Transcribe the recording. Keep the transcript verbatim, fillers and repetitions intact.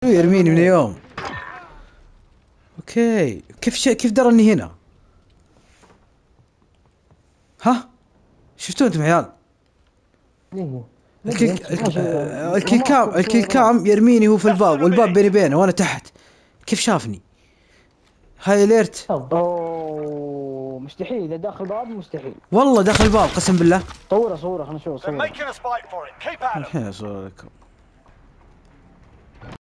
شو يرميني من يوم؟ اوكي كيف ش... كيف درى اني هنا؟ ها؟ شفتوا انتم عيال؟ الكيل الك- الكيل كام الكيل كام يرميني هو في الباب والباب بيني بينه وانا تحت. كيف شافني؟ هاي اليرت. اوه مستحيل اذا داخل باب مستحيل. والله دخل الباب قسم بالله. صوره صوره خلينا نشوف They're صوره. making us fight for it. Keep at 'em. الحين اصور لكم.